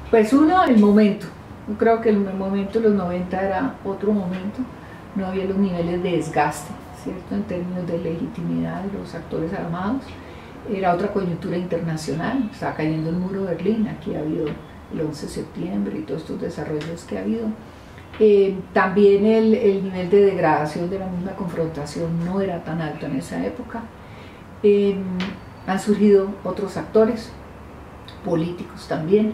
Pues uno, el momento. Yo creo que el momento de los 90 era otro momento, no había los niveles de desgaste, ¿cierto? En términos de legitimidad de los actores armados. Era otra coyuntura internacional, estaba cayendo el muro de Berlín, aquí ha habido el 11 de septiembre y todos estos desarrollos que ha habido. También el nivel de degradación de la misma confrontación no era tan alto en esa época. Han surgido otros actores, políticos también,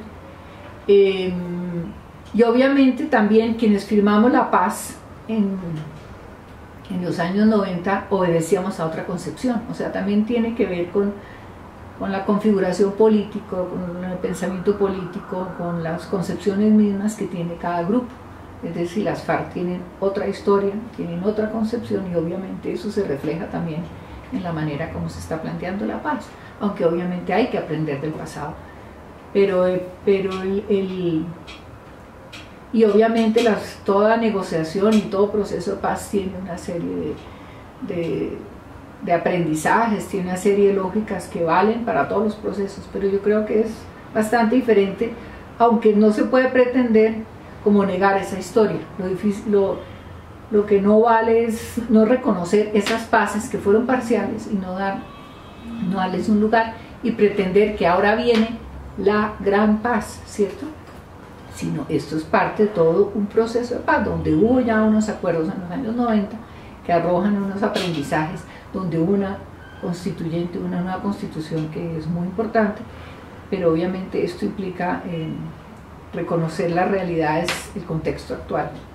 y obviamente también quienes firmamos la paz en los años 90 obedecíamos a otra concepción, o sea, también tiene que ver con la configuración política, con el pensamiento político, con las concepciones mismas que tiene cada grupo. Es decir, las FARC tienen otra historia, tienen otra concepción y obviamente eso se refleja también en la manera como se está planteando la paz, aunque obviamente hay que aprender del pasado. Y obviamente toda negociación y todo proceso de paz tiene una serie de aprendizajes, tiene una serie de lógicas que valen para todos los procesos, pero yo creo que es bastante diferente, aunque no se puede pretender como negar esa historia. Lo que no vale es no reconocer esas paces que fueron parciales y no darles un lugar y pretender que ahora viene la gran paz, ¿cierto? Sino esto es parte de todo un proceso de paz, donde hubo ya unos acuerdos en los años 90 que arrojan unos aprendizajes, donde hubo una constituyente, una nueva constitución que es muy importante, pero obviamente esto implica reconocer las realidades, el contexto actual.